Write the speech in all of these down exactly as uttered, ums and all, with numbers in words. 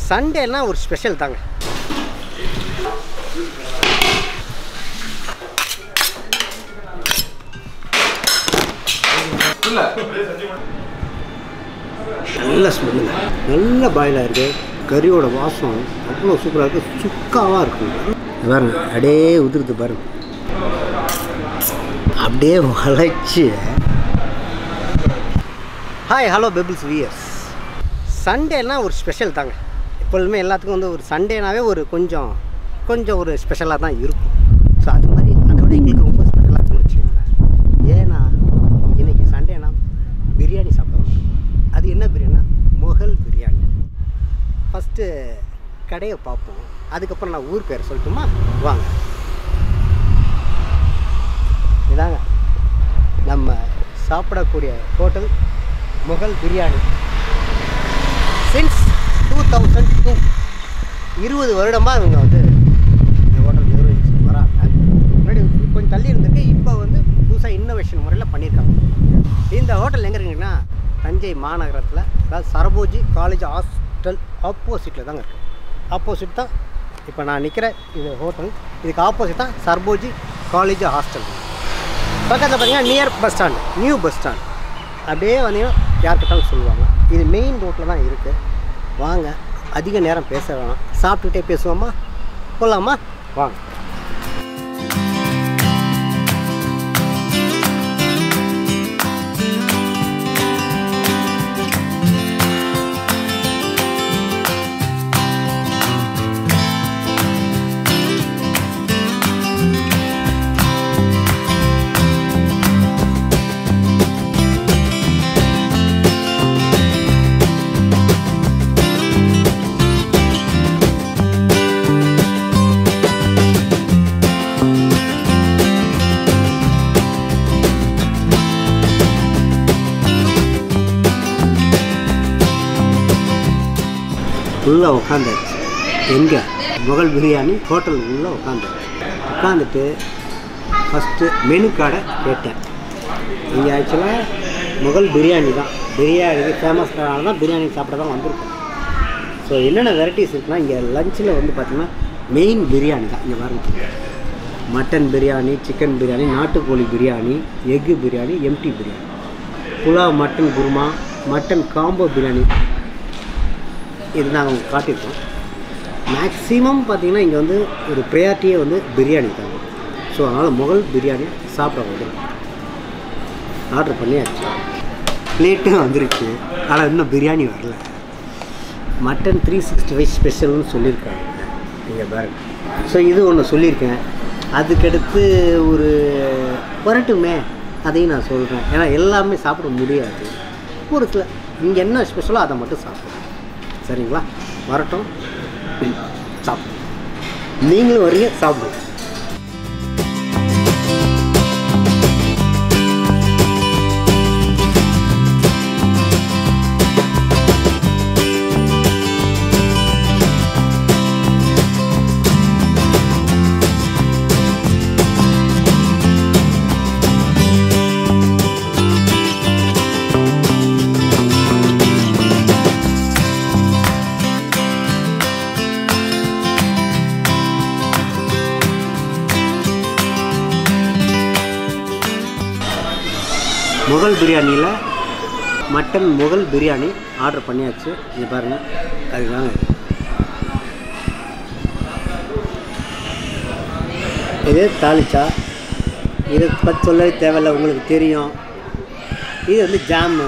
சண்டேனா ஒரு ஸ்பெஷல் தாங்க. நல்ல ஸ்மெல்லுங்க, நல்ல பாயிலாக இருக்குது. கறியோட வாசம் அவ்வளோ சூப்பராக இருக்குது, சுக்காவாக இருக்குங்க. பாருங்க அப்படியே உதிர்த்து பாருங்க, அப்படியே வளைச்சி. Hi hello pebbles viewers. சண்டேனா ஒரு ஸ்பெஷல் தாங்க. எப்பொழுதுமே எல்லாத்துக்கும் வந்து ஒரு சண்டேனாவே ஒரு கொஞ்சம் கொஞ்சம் ஒரு ஸ்பெஷலாக தான் இருக்கும். ஸோ அது மாதிரி அதோட எங்களுக்கு ரொம்ப ஸ்பெஷலாக இருக்குன்னு வச்சுக்கோங்களேன். ஏன்னா இன்றைக்கி சண்டேனா பிரியாணி சாப்பிடுவோம். அது என்ன பிரியாணினா முகல் பிரியாணி. ஃபஸ்ட்டு கடையை பார்ப்போம், அதுக்கப்புறம் நான் ஊர் பேரை சொல்லட்டுமா? வாங்க. இதாங்க நம்ம சாப்பிடக்கூடிய hotel Mughal biryani. Since two thousand two இருபது வருடமாக இவங்க வந்து இந்த ஹோட்டல் நிர்வகிச்சு வராங்க. முன்னாடி கொஞ்சம் தள்ளி இருந்துட்டு இப்போ வந்து புதுசாக இன்னோவேஷன் முறையில் பண்ணியிருக்காங்க. இந்த ஹோட்டல் எங்கே இருக்குங்கன்னா தஞ்சை மாநகரத்தில், அதாவது சரபோஜி காலேஜ் ஹாஸ்டல் ஆப்போசிட்டில் தாங்க இருக்குது. ஆப்போசிட் தான் இப்போ நான் நிற்கிற இது ஹோட்டல். இதுக்கு ஆப்போசிட் தான் சரபோஜி காலேஜ் ஹாஸ்டல். பக்கத்தில் பார்த்தீங்கன்னா near bus stand, new bus stand. அப்படியே வந்தீங்கன்னா யார்கிட்டாலும் சொல்லுவாங்க. இது மெயின் ரோட்டில் தான் இருக்குது. வாங்க, அதிக நேரம் பேச வேணாம், சாப்பிட்டுட்டே பேசுவோமா? போகலாமா? வாங்க. உள்ளே உட்காந்தாச்சு. எங்கே? முகல் பிரியாணி ஹோட்டல் உள்ளே உட்காந்தாச்சு. உட்காந்துட்டு ஃபஸ்ட்டு மெனு கார்டை கேட்டேன். இங்கே ஆக்சுவலாக முகல் பிரியாணி தான், பிரியாணி ஃபேமஸ்னால தான் பிரியாணி சாப்பிட தான் வந்திருக்கோம். ஸோ என்னென்ன வெரைட்டிஸ் இருக்குன்னா, இங்கே லஞ்சில் வந்து பார்த்திங்கன்னா மெயின் பிரியாணி தான். இங்கே பாருங்க, மட்டன் பிரியாணி, சிக்கன் பிரியாணி, நாட்டுக்கோழி biryani, egg biryani, empty biryani, pulao mutton kurma, mutton combo biryani, இது நாங்கள் காட்டியிருக்கோம். மேக்ஸிமம் பார்த்திங்கன்னா இங்கே வந்து ஒரு ப்ரையாரிட்டியே வந்து பிரியாணி தாங்க. ஸோ அதனால் முகல் பிரியாணி சாப்பிட வந்துடும். ஆர்டர் பண்ணியாச்சு, பிளேட்டும் வந்துருச்சு. ஆனால் இன்னும் பிரியாணி வரல. மட்டன் த்ரீ சிக்ஸ்டி ஃபைவ் ஸ்பெஷல்னு சொல்லியிருக்காங்க இங்கே பாருங்க. ஸோ இது ஒன்று சொல்லியிருக்கேன். அதுக்கடுத்து ஒரு வரட்டுமே, அதையும் நான் சொல்கிறேன். ஏன்னா எல்லாமே சாப்பிட முடியாது. ஒரு சில இங்கே என்ன ஸ்பெஷலோ அதை மட்டும் சாப்பிடுவோம். சரிங்களா? வரட்டும், சாப்பிடுவோம். நீங்களும் வரீங்க, சாப்பிடுவோம். முகல் பிரியாணியில் மட்டன் முகல் பிரியாணி ஆர்டர் பண்ணியாச்சு. இது பாருங்கள், அதுதாங்க இது தாளிச்சா. இதை பற்றி சொல்லவே தேவையில்லை, உங்களுக்கு தெரியும். இது வந்து ஜாமு,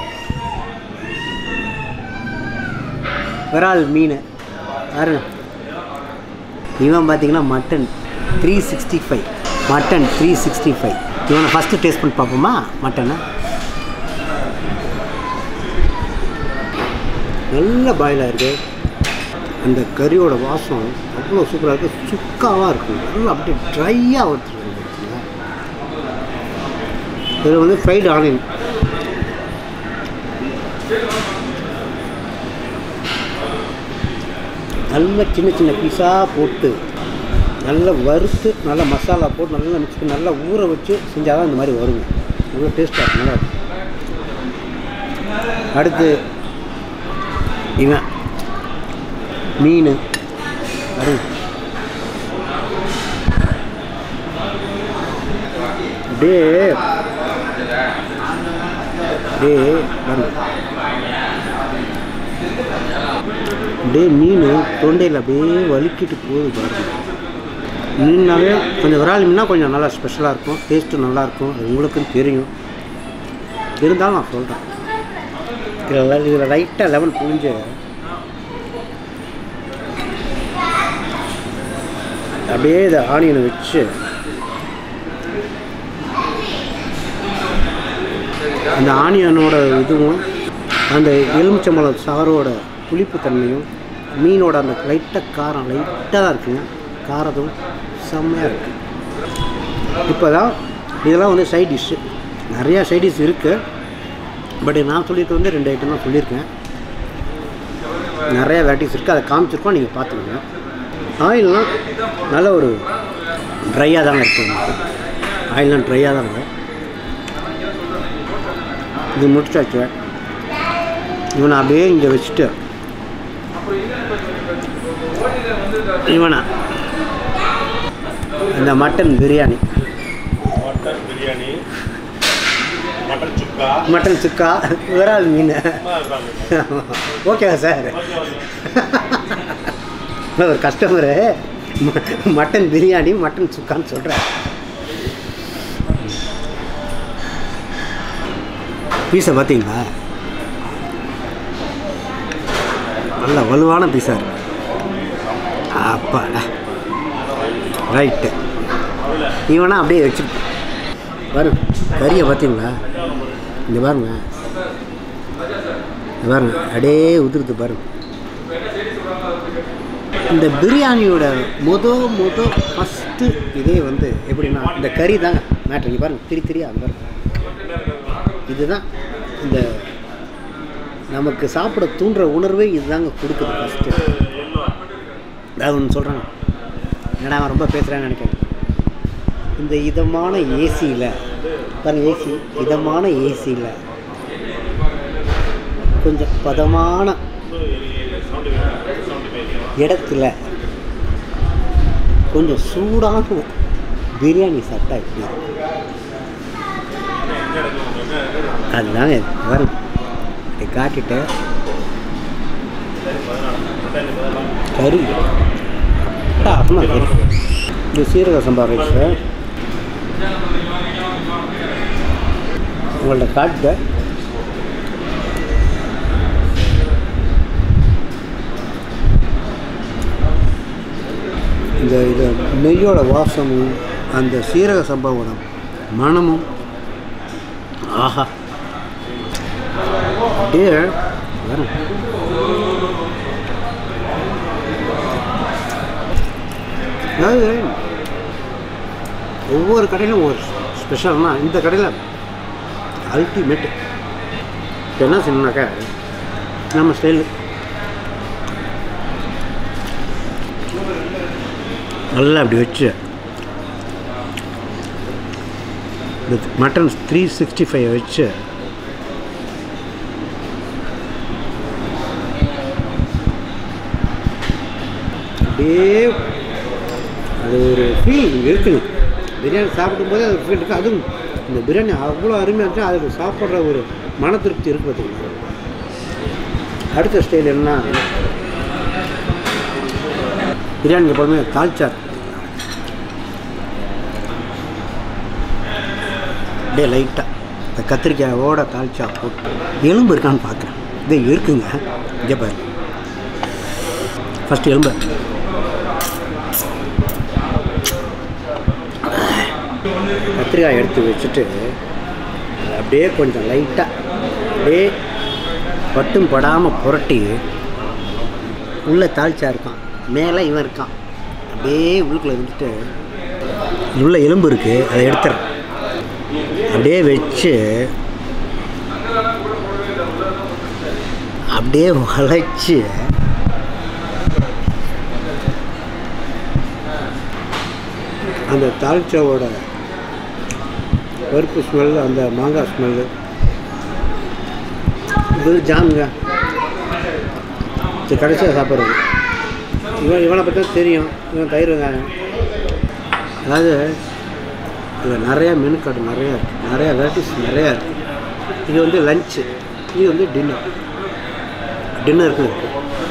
விரால் மீன் பாருங்க. இவன் பார்த்திங்கன்னா mutton three sixty five mutton three sixty five இவனை ஃபஸ்ட்டு டேஸ்ட் பண்ணி பார்ப்போமா? மட்டனை நல்ல பாயிலாக இருக்குது. அந்த கறியோட வாசம் அவ்வளோ சூப்பராக இருக்குது, சுக்காவாக இருக்கும். நல்லா அப்படியே ட்ரையாக வச்சுருக்காங்க. இதில் வந்து ஃப்ரைடு ஆனியன், நல்ல சின்ன சின்ன பீஸாக போட்டு நல்லா வறுத்து நல்லா மசாலா போட்டு நல்லா மிக்ஸ் பண்ணி நல்லா ஊற வச்சு செஞ்சால் தான் இந்த மாதிரி வருங்க. நல்லா டேஸ்ட்டாக இருக்கும், நல்லா இருக்கும். அடுத்து இவன் மீன் வரும் அப்படியே அப்படியே வரும் அப்படியே மீன் தொண்டையில் அப்படியே வலிக்கிட்டு போகுது பாருங்க. மீன்னாவே கொஞ்சம் விரால் மீனா கொஞ்சம் நல்லா ஸ்பெஷலாக இருக்கும், டேஸ்ட்டு நல்லாயிருக்கும், அது உங்களுக்கும் தெரியும். இருந்தாலும் நான் சொல்கிறேன், இதில் இதில் லைட்டாக லெமன் புழிஞ்சு அப்படியே இதை ஆனியனை வச்சு அந்த ஆனியனோட இதுவும் அந்த எலுமிச்சம்பழம் சாரோட புளிப்பு தன்மையும் மீனோட அந்த லைட்டாக காரம் லைட்டாக தான் இருக்குங்க, காரத்தும் செம்மையாக இருக்குது. இப்போ தான் இதெல்லாம் வந்து சைட் டிஷ்ஷு, நிறையா சைட் டிஷ் இருக்குது. பட் நான் சொல்லிட்டு வந்து ரெண்டு ஐட்டம் தான் சொல்லியிருக்கேன். நிறையா வெரைட்டிஸ் இருக்குது, அதை காமிச்சிருக்கோம், நீங்கள் பார்த்துக்கோங்க. ஆயிலெலாம் நல்ல ஒரு ட்ரையாக தாங்க இருக்குது, ஆயிலெலாம் ட்ரையாக தான் இருக்குது. இது முடிச்சாச்சு. இவனை அப்படியே இங்கே வச்சுட்டு இவனா இந்த mutton biryani mutton biryani mutton chukka mutton chukka விரால் மீன் ஓகேவா சார்? ஒரு கஸ்டமரு மட்டன் பிரியாணி மட்டன் சுக்கான்னு சொல்கிறேன். பீஸை பார்த்தீங்களா, நல்ல வலுவான பீஸாக இருக்கு. அப்பாடா ரைட்டு. இவனா அப்படியே வச்சுட்டு வரும். கறியை பார்த்தீங்களா, இந்த பாருங்க, பாருங்க அப்படியே உதிர்த்து பாருங்க. இந்த பிரியாணியோட முத முத ஃபஸ்ட்டு இதே வந்து எப்படின்னா இந்த கறி தாங்க மேட்ரு. இங்கே பாருங்கள், திரி திரியா அந்த பாருங்க, இதுதான் இந்த நமக்கு சாப்பிட தூண்டுற உணர்வே இதுதாங்க கொடுக்குது ஃபஸ்ட்டு. அதாவது ஒன்று சொல்கிறாங்க, என்னடா அவன் ரொம்ப பேசுகிறான்னு நினைக்கிறேன். இந்த இதமான ஏசியில் பாருங்கள், ஏசி இதமான ஏசியில் கொஞ்சம் பதமான இடத்துல கொஞ்சம் சூடான பிரியாணி சாப்பிட்டா எப்படி இருக்கும்? அதுதாங்க வரும். காட்டிட்டு கறி கறி இந்த சீரக சம்பா ரைஸை உங்கள்ட்ட காட்டு. இந்த இது நெய்யோட வாசமும் அந்த சீரக சம்பாவோட மணமும் ஆஹா அப்படியே வரும். அதாவது ஒவ்வொரு கடையிலும் ஒரு ஸ்பெஷல்னா இந்த கடையில் அல்டிமேட்டு. இப்போ என்ன செய்யணுனாக்கா நம்ம ஸ்டைலு நல்லா அப்படி வச்சு இந்த மட்டன் த்ரீ சிக்ஸ்டி ஃபைவ் வச்சு அப்படியே அது ஒரு ஃபீல் இருக்குது. பிரியாணி சாப்பிடும்போது அது ஃபீல் இருக்குது. அதுவும் இந்த பிரியாணி அவ்வளோ அருமையாக இருந்துச்சு, அதுக்கு சாப்பிட்ற ஒரு மன திருப்தி இருக்குது பார்த்தீங்களா. அடுத்த ஸ்டைல் என்ன, பிரியாணிக்கு எப்போதுமே தால்ச்சார் அப்படியே லைட்டாக இந்த கத்திரிக்காயோட தால்ச்சா போட்டு எலும்பு இருக்கான்னு பார்க்குறேன். இதே இருக்குங்க, இங்கே பாரு. ஃபஸ்ட்டு எலும்பு கத்திரிக்காய் எடுத்து வச்சுட்டு அப்படியே கொஞ்சம் லைட்டாக அப்படியே பட்டும் படாமல் புரட்டி உள்ளே தாளிச்சா இருக்கான், மேலே இவன் இருக்கான், அப்படியே உள்ளுக்குள்ளே இருந்துட்டு உள்ள எலும்பு இருக்குது அதை எடுத்துறேன். அப்படியே வச்சு அப்படியே வளைச்சி அந்த தால்ச்சாவோட பருப்பு ஸ்மெல்லு, அந்த மாங்காய் ஸ்மெல்லு, இது ஜாமுங்க கடைசியாக சாப்பிட்றது. இவன் இவனை பற்றி தான் தெரியும். இவன் தயிர் வெங்காயம். அதாவது இதில் நிறையா மெனு கார்டு நிறையா இருக்குது, நிறையா வெரைட்டிஸ் நிறையா இருக்குது. இது வந்து லஞ்சு, இது வந்து டின்னர். டின்னருக்கு இருக்குது.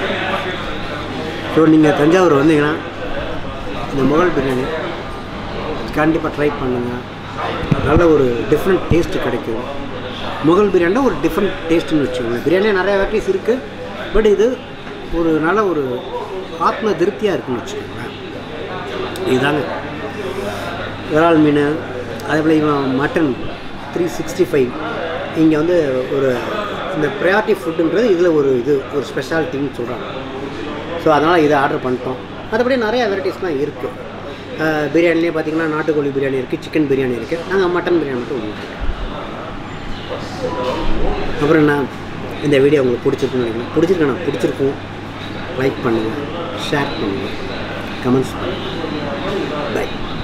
ஸோ நீங்கள் தஞ்சாவூர் வந்தீங்கன்னா இந்த முகல் பிரியாணி கண்டிப்பாக ட்ரை பண்ணுங்கள். நல்ல ஒரு டிஃப்ரெண்ட் டேஸ்ட்டு கிடைக்கும். முகல் பிரியாணினா ஒரு டிஃப்ரெண்ட் டேஸ்ட்டுன்னு வச்சுக்கோங்க. பிரியாணியே நிறையா வெரைட்டிஸ் இருக்குது, பட் இது ஒரு நல்ல ஒரு ஆத்ம திருப்தியாக இருக்குன்னு வச்சுக்கோங்களேன். இதுதாங்க இறால் மீன். அதே போல் இவன் மட்டன் த்ரீ சிக்ஸ்டி ஃபைவ் இங்கே வந்து ஒரு இந்த ப்ரையாரிட்டி ஃபுட்டுன்றது இதில் ஒரு இது ஒரு ஸ்பெஷாலிட்டின்னு சொல்கிறாங்க. ஸோ அதனால் இதை ஆர்டர் பண்ணிட்டோம். மற்றபடி நிறையா வெரைட்டிஸ் தான் இருக்குது. பிரியாணிலே பார்த்திங்கன்னா நாட்டுக்கோழி பிரியாணி இருக்குது, சிக்கன் பிரியாணி இருக்குது. நாங்கள் மட்டன் பிரியாணி மட்டும் ஒன்று. அப்புறம் என்ன, இந்த வீடியோ உங்களுக்கு பிடிச்சிருக்குன்னு நினைக்கிறேன். பிடிச்சிருக்கேண்ணா பிடிச்சிருக்கும். லைக் பண்ணுங்கள், ஷேர் பண்ணுங்கள், கமெண்ட்ஸ் பண்ணுங்கள். பை.